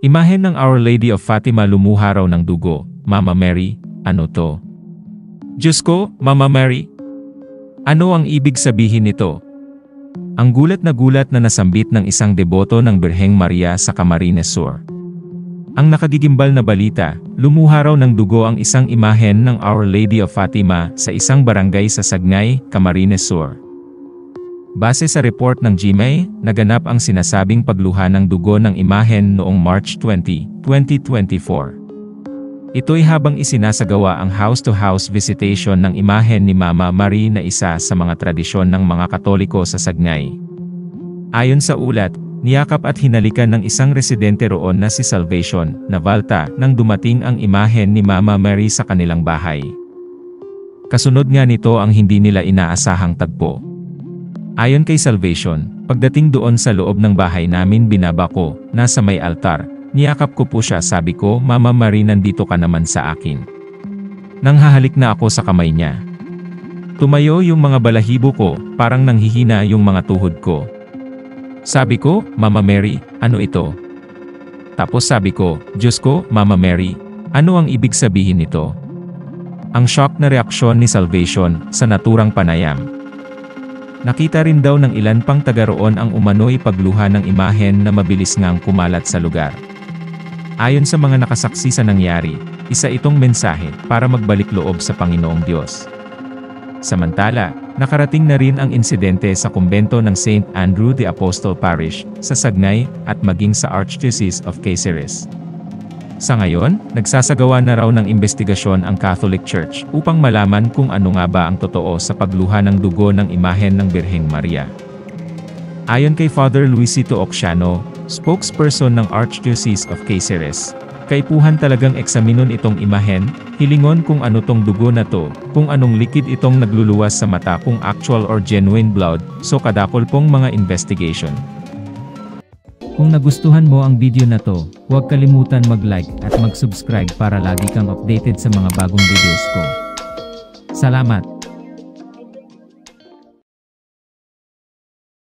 Imahen ng Our Lady of Fatima lumuha raw ng dugo. Mama Mary, ano to? Diyos ko, Mama Mary? Ano ang ibig sabihin nito? Ang gulat na nasambit ng isang deboto ng Birheng Maria sa Camarines Sur. Ang nakagigimbal na balita, lumuha raw ng dugo ang isang imahen ng Our Lady of Fatima sa isang barangay sa Sagnay, Camarines Sur. Base sa report ng GMA, naganap ang sinasabing pagluha ng dugo ng imahen noong March 20, 2024. Ito'y habang isinasagawa ang house-to-house visitation ng imahen ni Mama Mary na isa sa mga tradisyon ng mga Katoliko sa Sagnay. Ayon sa ulat, niyakap at hinalikan ng isang residente roon na si Salvation Navalta nang dumating ang imahen ni Mama Mary sa kanilang bahay. Kasunod nga nito ang hindi nila inaasahang tagpo. Ayon kay Salvation, pagdating doon sa loob ng bahay namin binaba ko, nasa may altar, niyakap ko po siya, sabi ko, Mama Mary, nandito ka naman sa akin. Nang hahalik na ako sa kamay niya. Tumayo yung mga balahibo ko, parang nanghihina yung mga tuhod ko. Sabi ko, Mama Mary, ano ito? Tapos sabi ko, Diyos ko, Mama Mary, ano ang ibig sabihin nito? Ang shock na reaksyon ni Salvation sa naturang panayam. Nakita rin daw ng ilan pang taga roon ang umano'y pagluha ng imahen na mabilis ngang kumalat sa lugar. Ayon sa mga nakasaksi sa nangyari, isa itong mensahe para magbalik loob sa Panginoong Diyos. Samantala, nakarating na rin ang insidente sa kumbento ng St. Andrew the Apostle Parish sa Sagnay at maging sa Archdiocese of Cáceres. Sa ngayon, nagsasagawa na raw ng investigasyon ang Catholic Church upang malaman kung ano nga ba ang totoo sa pagluha ng dugo ng imahen ng Birheng Maria. Ayon kay Father Luisito Oxiano, spokesperson ng Archdiocese of Cáceres, kaipuhan talagang eksaminon itong imahen, hilingon kung ano tong dugo na to, kung anong likid itong nagluluwas sa mata, kung actual or genuine blood, so kadakol pong mga investigation. Kung nagustuhan mo ang video na to, huwag kalimutan mag-like at mag-subscribe para lagi kang updated sa mga bagong videos ko. Salamat!